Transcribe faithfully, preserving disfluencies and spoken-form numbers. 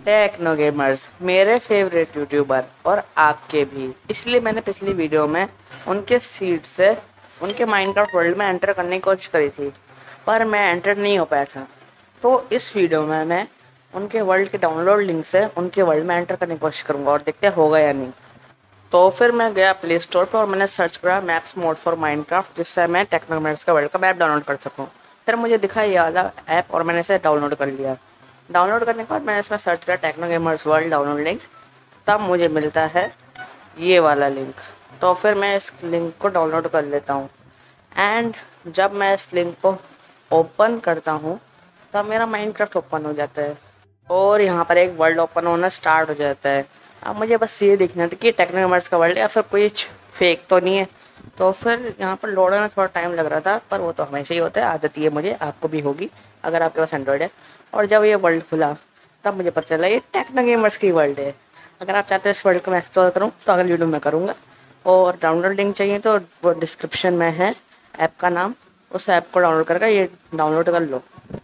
Techno gamers मेरे favourite YouTuber और आपके भी, इसलिए मैंने पिछली वीडियो में उनके सीड से उनके माइनक्राफ्ट वर्ल्ड में एंटर करने की कोशिश करी थी, पर मैं एंटर नहीं हो पाया था। तो इस वीडियो में मैं उनके वर्ल्ड के डाउनलोड लिंक से उनके वर्ल्ड में एंटर करने की कोशिश करूँगा और देखते होगा या नहीं। तो फिर मैं गया प्ले स्टोर पर और मैंने सर्च करा मैप्स मोड फॉर माइनक्राफ्ट, जिससे मैं टेक्नो गेमर्स का वर्ल्ड का मैप डाउनलोड कर सकूँ। फिर मुझे दिखा ये वाला ऐप और मैंने इसे डाउनलोड कर लिया। डाउनलोड करने के बाद मैंने इसमें सर्च किया Techno Gamers world download link, तब मुझे मिलता है ये वाला लिंक। तो फिर मैं इस लिंक को डाउनलोड कर लेता हूँ एंड जब मैं इस लिंक को ओपन करता हूँ तब मेरा माइनक्राफ्ट ओपन हो जाता है और यहाँ पर एक वर्ल्ड ओपन होना स्टार्ट हो जाता है। अब मुझे बस ये देखना था कि टेक्नो गेमर्स का वर्ल्ड या फिर कुछ फेक तो नहीं है। तो फिर यहाँ पर लोड में थोड़ा टाइम लग रहा था, पर वो तो हमेशा ही होता है, आदत ही है मुझे, आपको भी होगी अगर आपके पास एंड्रॉयड है। और जब ये वर्ल्ड खुला तब मुझे पता चला ये टेक्नो गेमर्स की वर्ल्ड है। अगर आप चाहते हो इस वर्ल्ड को मैं एक्सप्लोर करूँ तो अगली वीडियो में करूँगा, और डाउनलोड लिंक चाहिए तो वो डिस्क्रिप्शन में है ऐप का नाम, उस ऐप को डाउनलोड करके ये डाउनलोड कर लो।